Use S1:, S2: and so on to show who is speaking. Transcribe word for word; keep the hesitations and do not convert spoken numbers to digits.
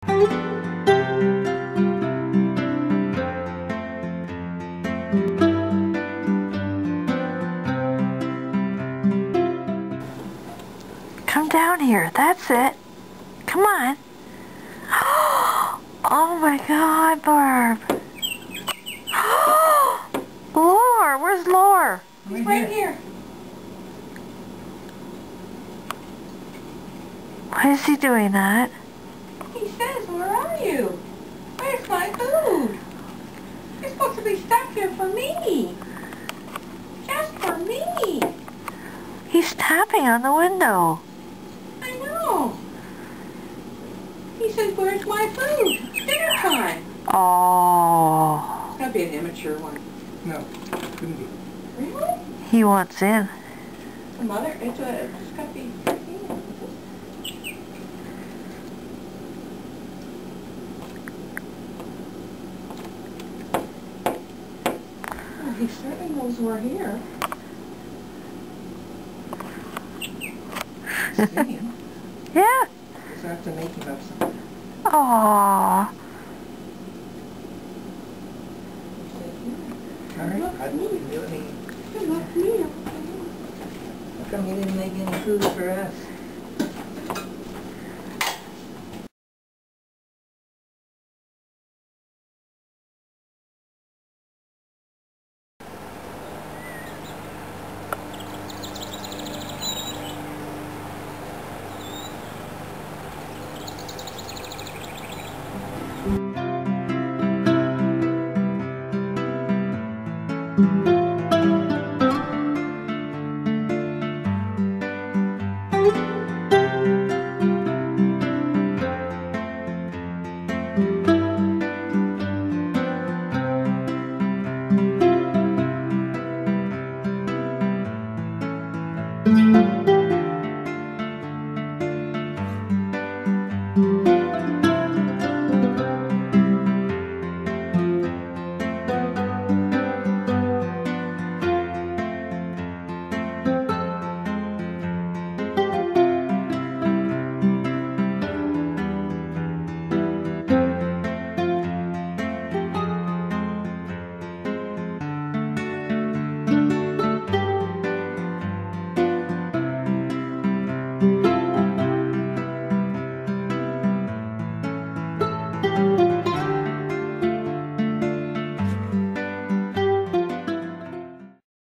S1: Come down here. That's it. Come on. Oh my God, Barb. Lore, where's Lore?
S2: He's right here.
S1: Why is he doing that?
S2: He says, where are you? Where's my food? You're supposed to be stuck here for me. Just for me.
S1: He's tapping on the window.
S2: I know. He says, where's my food? It's dinner time.
S1: Oh.
S2: It's gotta be an immature one.
S3: No, couldn't be.
S2: Really?
S1: He wants in.
S2: The mother, it's a, it's gotta be thirteen. Well, he certainly knows we're here.
S3: Singing.
S1: Yeah.
S3: Just have to make him up something.
S1: Aww.
S3: Alright, I didn't do any.
S2: Good luck to me.
S3: How come you didn't make any food for us?
S1: Thank you.